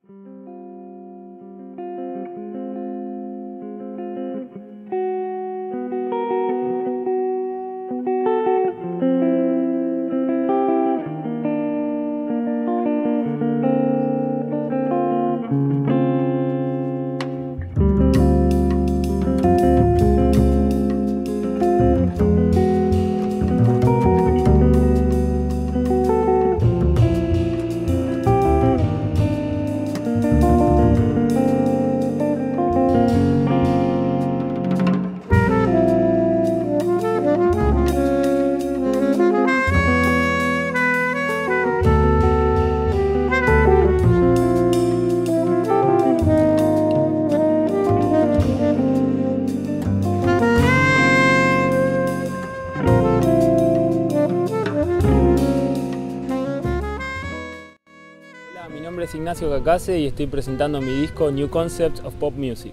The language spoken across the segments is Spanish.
Mi nombre es Ignacio Cacace y estoy presentando mi disco New Concepts of Pop Music.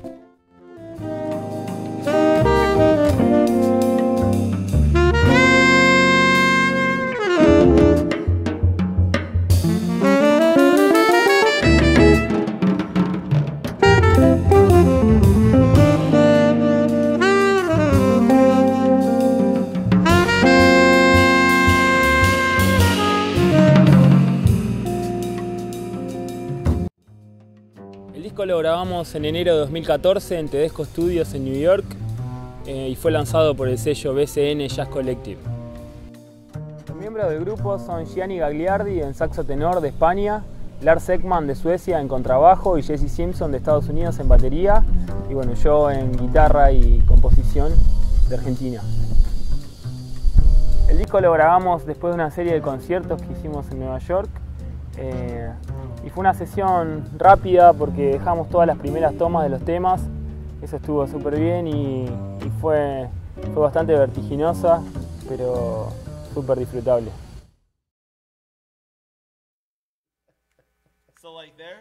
El disco lo grabamos en enero de 2014 en Tedesco Studios en New York y fue lanzado por el sello BCN Jazz Collective. Los miembros del grupo son Gianni Gagliardi en saxo tenor de España, Lars Ekman de Suecia en contrabajo y Jesse Simpson de Estados Unidos en batería y bueno, yo en guitarra y composición de Argentina. El disco lo grabamos después de una serie de conciertos que hicimos en Nueva York. Y fue una sesión rápida porque dejamos todas las primeras tomas de los temas. Eso estuvo súper bien y fue bastante vertiginosa, pero súper disfrutable. So like there.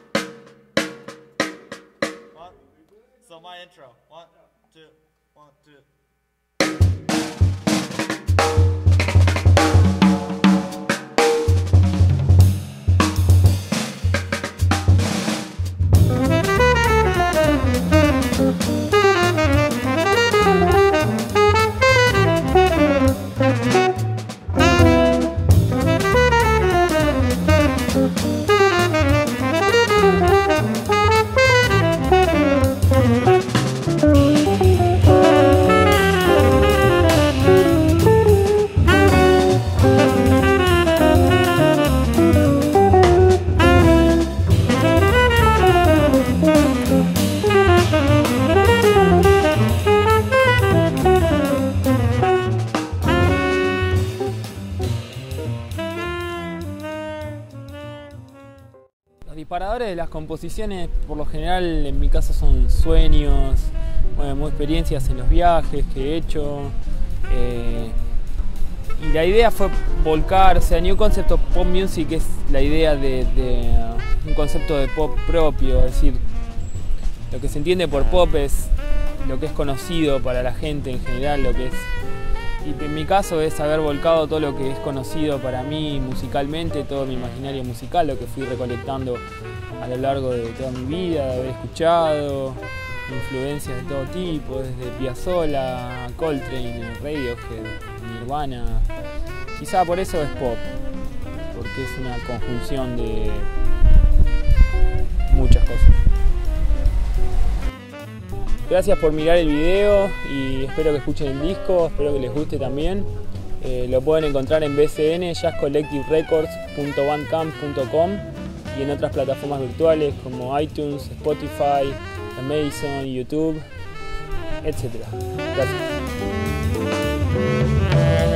One. So my intro. 1, 2, 1, 2. Los disparadores de las composiciones, por lo general, en mi caso son sueños, bueno, experiencias en los viajes que he hecho. Y la idea fue volcar, o sea, New Concept of Pop Music es la idea de un concepto de pop propio, es decir, lo que se entiende por pop es lo que es conocido para la gente en general, lo que es. Y en mi caso es haber volcado todo lo que es conocido para mí musicalmente, todo mi imaginario musical, lo que fui recolectando a lo largo de toda mi vida, de haber escuchado influencias de todo tipo, desde Piazzolla, Coltrane, Radiohead, Nirvana. Quizá por eso es pop, porque es una conjunción de muchas cosas. Gracias por mirar el video y espero que escuchen el disco, espero que les guste también. Lo pueden encontrar en bcn, jazzcollectiverecords.bandcamp.com y en otras plataformas virtuales como iTunes, Spotify, Amazon, YouTube, etc. Gracias.